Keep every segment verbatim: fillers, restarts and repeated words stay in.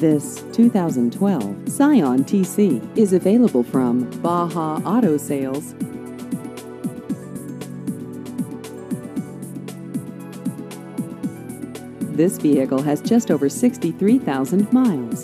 This two thousand twelve Scion T C is available from Baja Auto Sales. This vehicle has just over sixty-three thousand miles.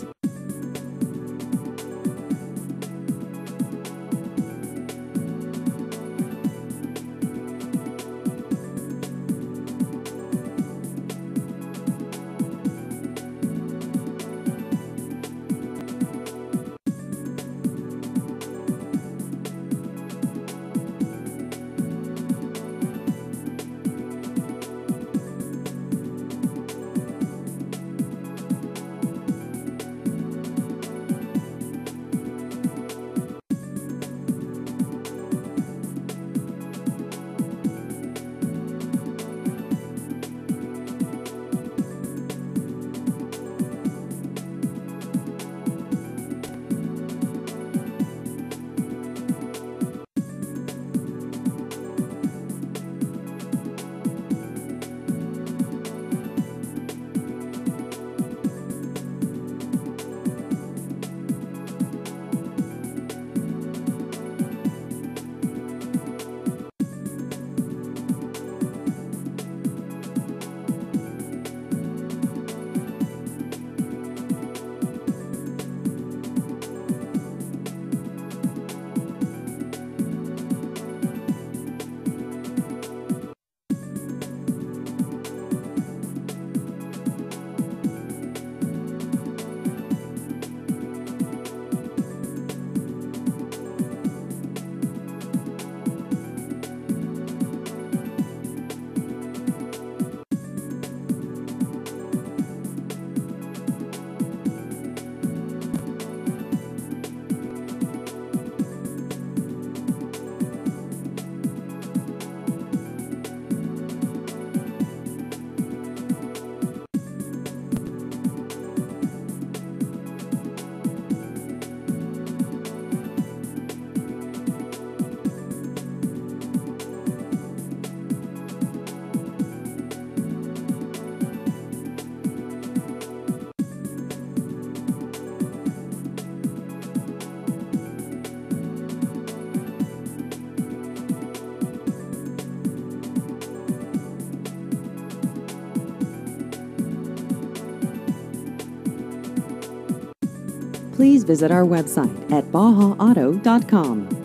Please visit our website at baja auto dot com.